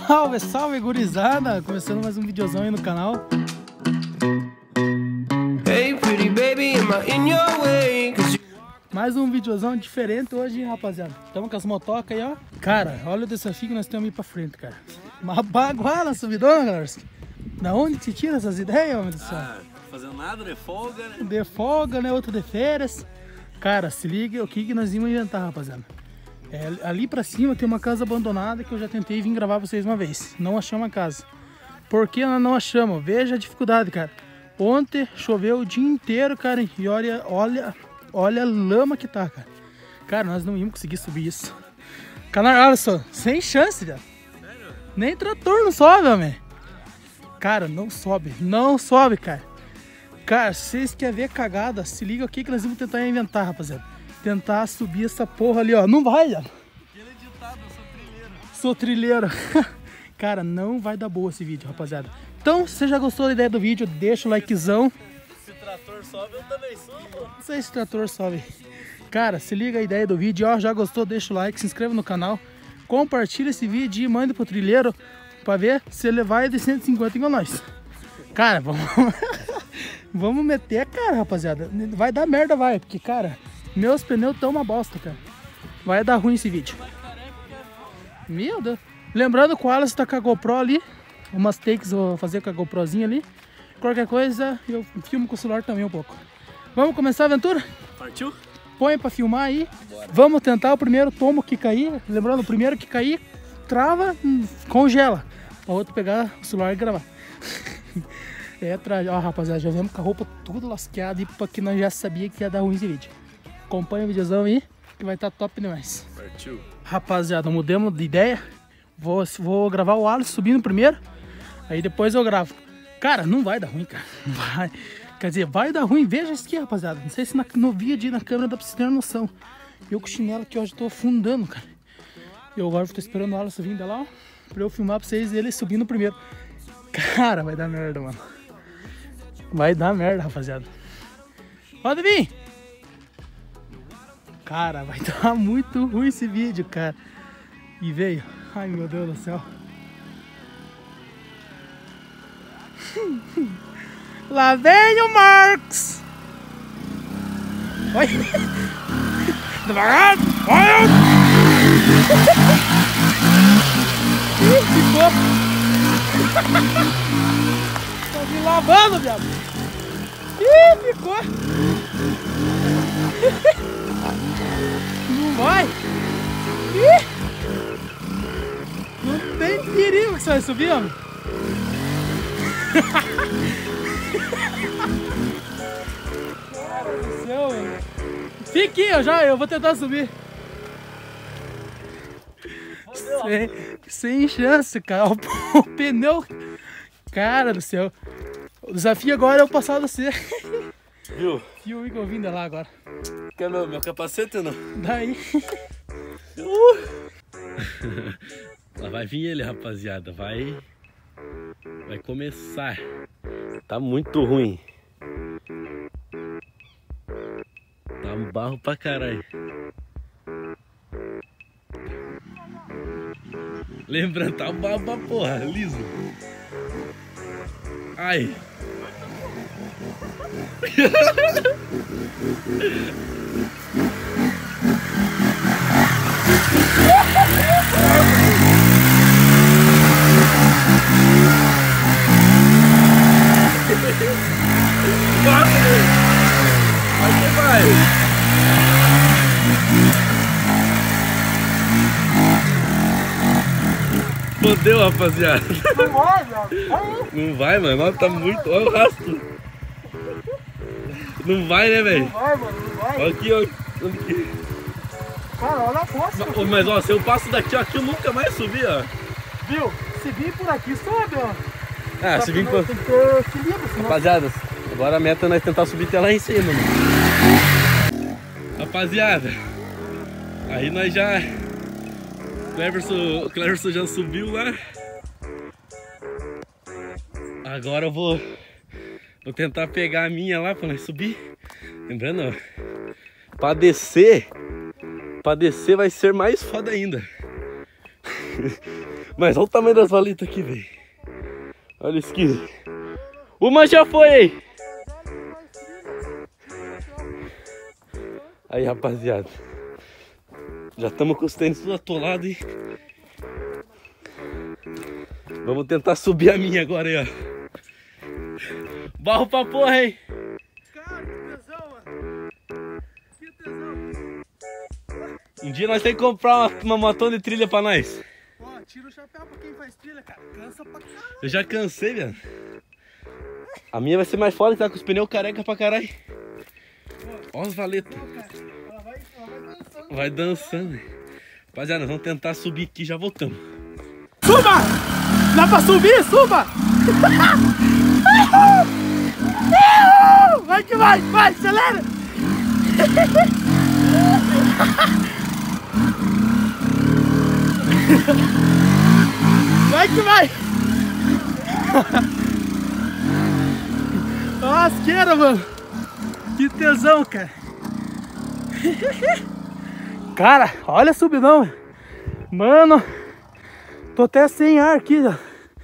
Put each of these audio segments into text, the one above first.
Salve, salve, gurizada! Começando mais um videozão aí no canal. Hey, pretty baby, am I in your way? Mais um videozão diferente hoje, rapaziada. Estamos com as motocas aí, ó. Cara, olha o desafio que nós temos aí pra frente, cara. Uma baguala subidona, galera. Da onde te tira essas ideias, meu Deus do céu? Fazendo nada, de folga, né? De folga, né? Outro de férias. Cara, se liga o que nós íamos inventar, rapaziada. Ali pra cima tem uma casa abandonada que eu já tentei vir gravar pra vocês uma vez. Não achamos a casa. Por que nós não achamos? Veja a dificuldade, cara. Ontem choveu o dia inteiro, cara. E olha a lama que tá, cara. Cara, nós não íamos conseguir subir isso. Cara, olha só, sem chance, velho. Sério? Nem trator não sobe, homem. Cara, não sobe, cara. Cara, se vocês querem ver cagada, se liga o que nós vamos tentar inventar, rapaziada. Tentar subir essa porra ali, ó. Não vai, velho. Aquele ditado, eu Sou sou trilheiro. trilheiro. Cara, não vai dar boa esse vídeo, rapaziada. Então, se você já gostou da ideia do vídeo, deixa o likezão. Se trator sobe, eu também subo. Não sei se o trator sobe. Cara, se liga a ideia do vídeo, ó. Já gostou, deixa o like, se inscreva no canal. Compartilha esse vídeo e manda pro trilheiro pra ver se ele vai de 150 igual nós. Cara, vamos meter a cara, rapaziada. Vai dar merda, vai. Porque, cara, meus pneus estão uma bosta, cara. Vai dar ruim esse vídeo. Meu Deus. Lembrando que o Wallace tá com a GoPro ali. Umas takes eu vou fazer com a GoProzinha ali. Qualquer coisa, eu filmo com o celular também um pouco. Vamos começar a aventura? Partiu? Põe pra filmar aí. Bora. Vamos tentar o primeiro tombo que cair. Lembrando, o primeiro que cair, trava, congela. Pra outro pegar o celular e gravar. Ó, rapaziada, já vemos com a roupa tudo lasqueada e porque nós já sabia que ia dar ruim esse vídeo. Acompanha o videozão aí, que vai estar top demais. Partiu. Rapaziada, mudamos de ideia. Vou gravar o Wallace subindo primeiro. Aí depois eu gravo. Cara, não vai dar ruim, cara. Não vai. Quer dizer, vai dar ruim. Veja isso aqui, rapaziada. Não sei se no vídeo, na câmera, dá pra vocês terem noção. Eu com o chinelo aqui hoje tô afundando, cara. Eu agora tô esperando o Wallace vindo lá, ó. Pra eu filmar pra vocês ele subindo primeiro. Cara, vai dar merda, mano. Vai dar merda, rapaziada. Pode vir! Cara, vai dar muito ruim esse vídeo, cara. E veio. Ai, meu Deus do céu. Lá vem o Marcos! Oi! Devagar! Olha! Ih, ficou! Tô me lavando, viado! Ih, ficou! Não vai! Ih! Não tem perigo que você vai subir, homem! Cara do céu, velho! Fique, eu vou tentar subir! Sem chance, cara! O pneu! Cara do céu! O desafio agora é eu passar você! Viu? E o Igor vindo lá agora. Quer meu capacete ou não? Daí. Lá vai vir ele, rapaziada. Vai começar. Tá muito ruim. Tá um barro pra caralho. Lembrando, tá um barro pra porra, liso. Ai. Vai que vai! Fodeu, rapaziada! Não vai, velho! Não vai, mano, olha, tá muito. Olha o rastro! Não vai, né, velho? Não vai, mano, não vai! Olha aqui, olha aqui. Cara, olha a força! Mas ó, se eu passo daqui, ó, aqui eu nunca mais subi, ó. Viu? Se vir por aqui, sobe, ó! Ah, Só se que vir nós por. tem que ter equilíbrio, senão... Rapaziada, agora a meta é nós tentar subir até lá em cima, mano. Rapaziada, aí nós já... O Cleverson já subiu lá. Agora eu vou tentar pegar a minha lá pra nós subir. Lembrando, ó, pra descer vai ser mais foda ainda. Mas olha o tamanho das valitas aqui, velho. Olha isso aqui. Uma já foi aí. Aí, rapaziada. Já estamos com os tênis tudo atolado e... Vamos tentar subir a minha agora aí, ó. Barro pra porra, hein? Cara, que tesão, mano. Que tesão. Um dia nós temos que comprar uma motona de trilha pra nós. Ó, tira o chapéu pra quem faz trilha, cara. Cansa pra caralho. Eu já cansei, velho. A minha vai ser mais foda, que tá com os pneus careca pra caralho. Ó as valetas. Ela vai dançando. Vai dançando. Rapaziada, nós vamos tentar subir aqui e já voltamos. Suba! Dá pra subir? Suba! Vai que vai! Vai, acelera! Vai que vai! Lasqueira, mano! Que tesão, cara! Cara, olha a subidão! Mano! Tô até sem ar aqui, ó!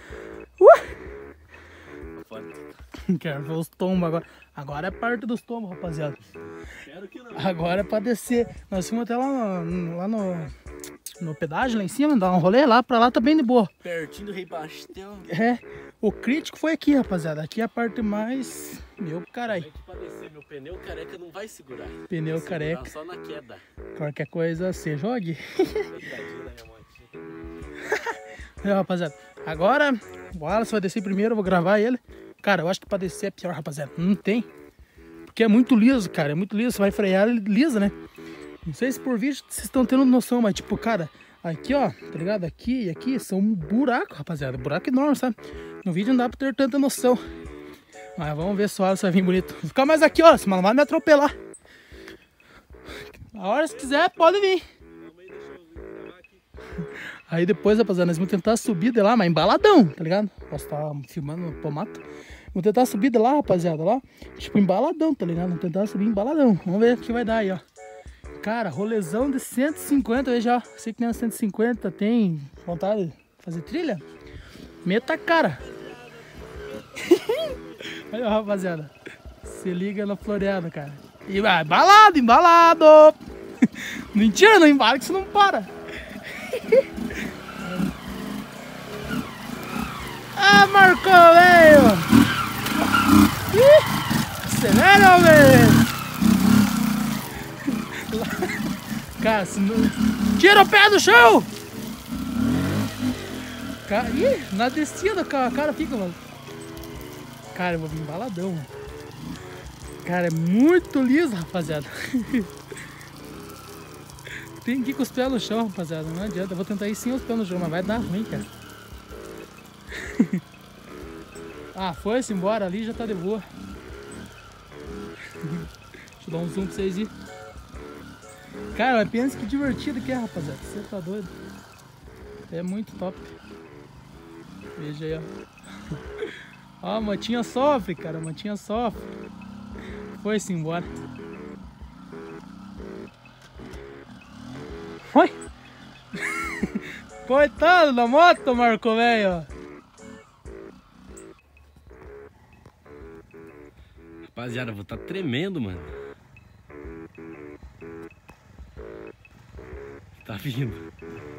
Quero ver os tombos agora. Agora é parte dos tombos, rapaziada. Quero que não. Agora é pra descer. Nós fomos até lá no pedágio, lá em cima, dar um rolê lá. Pra lá tá bem de boa. Pertinho do Rei Pastel. É, o crítico foi aqui, rapaziada. Aqui é a parte mais... Meu caralho. Aqui pra descer, meu pneu careca não vai segurar. Pneu Vai careca. segurar só na queda. Qualquer coisa, você jogue. Tadinha da minha motinha. É, rapaziada. Agora, o Wallace vai descer primeiro, eu vou gravar ele. Cara, eu acho que pra descer é pior, rapaziada. Não tem. Porque é muito liso, cara. É muito liso. Você vai frear ele lisa, né? Não sei se por vídeo vocês estão tendo noção, mas tipo, cara, aqui, ó, tá ligado? Aqui e aqui são um buraco, rapaziada. Buraco enorme, sabe? No vídeo não dá pra ter tanta noção. Mas vamos ver se o Wallace vai vir bonito. Vou ficar mais aqui, ó. Se não vai me atropelar. A hora, se quiser, pode vir. Aí depois, rapaziada, nós vamos tentar subir de lá, mas embaladão, tá ligado? Posso estar filmando pro mato. Vamos tentar subir de lá, rapaziada, lá. Tipo, embaladão, tá ligado? Vamos tentar subir embaladão. Vamos ver o que vai dar aí, ó. Cara, rolezão de 150 aí já. Sei que nem 150, tem vontade de fazer trilha? Meta a cara. Olha, rapaziada. Se liga na floreada, cara. E vai, embalado, embalado. Mentira, não embala que você não para. Ah, Marcão, velho! Acelera, velho! Cara, se não... Tira o pé do chão! Cara, ih, na descida, cara fica, mano. Cara, eu vou vir embaladão, mano. Cara, é muito liso, rapaziada. Tem que ir com os pés no chão, rapaziada. Não adianta. Eu vou tentar ir sem os pés no chão, mas vai dar ruim, cara. Ah, foi-se embora ali, já tá de boa. Deixa eu dar um zoom pra vocês verem. Cara, mas pensa que divertido que é, rapaziada. Você tá doido? É muito top. Veja aí, ó. Ó, a motinha sofre, cara. A motinha sofre. Foi-se embora. Foi? Coitado da moto, Marco, velho. Rapaziada, eu vou estar tremendo, mano. Tá vindo.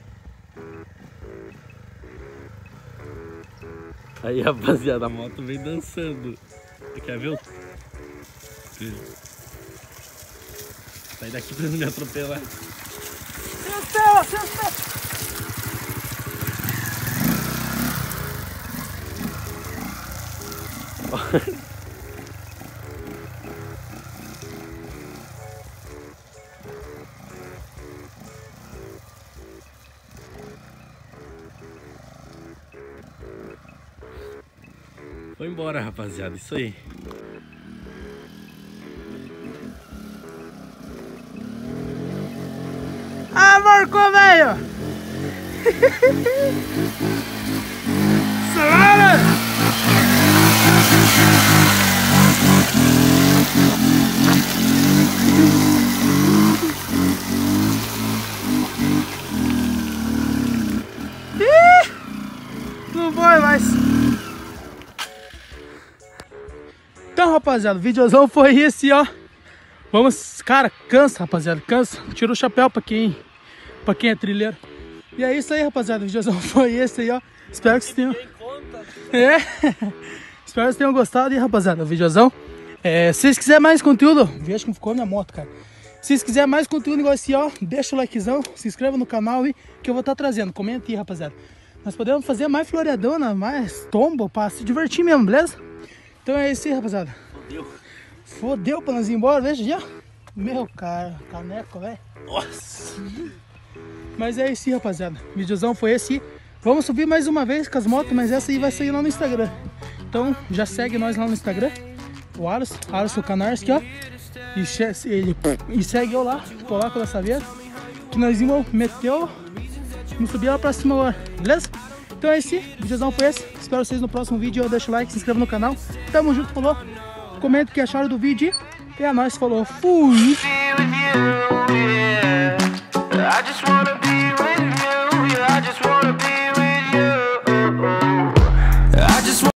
Aí, rapaziada, a moto vem dançando. Você quer ver? Sai daqui pra não me atropelar. Foi embora, rapaziada, isso aí. Ah, Marco, velho! Salada! Não foi mais. Então, rapaziada, o videozão foi esse, ó. Vamos, cara, cansa, rapaziada, cansa. Tira o chapéu pra quem é trilheiro. E é isso aí, rapaziada, o videozão foi esse aí, ó. Espero que vocês tenham... Espero que vocês tenham gostado aí, rapaziada, o videozão. Se vocês quiserem mais conteúdo, veja como ficou minha moto, cara. Se vocês quiserem mais conteúdo igual esse, ó, deixa o likezão, se inscreva no canal aí, que eu vou estar trazendo. Comenta aí, rapaziada. Nós podemos fazer mais floreadona, mais tombo, pra se divertir mesmo, beleza? Então é isso aí, rapaziada. Fodeu pra nós ir embora, veja já. Meu cara, caneco, velho. Nossa. Mas é isso aí, rapaziada. O videozão foi esse. Vamos subir mais uma vez com as motos, mas essa aí vai sair lá no Instagram. Então já segue nós lá no Instagram. O Alisson Kanarski, ó. E segue eu lá, coloca dessa vez. Que nós vamos vamos subir lá pra cima agora, beleza? Então é isso aí, o videozão foi esse. Espero vocês no próximo vídeo. Deixa o like, se inscreva no canal. Tamo junto, falou. Comenta o que acharam do vídeo. E é nóis, falou. Fui!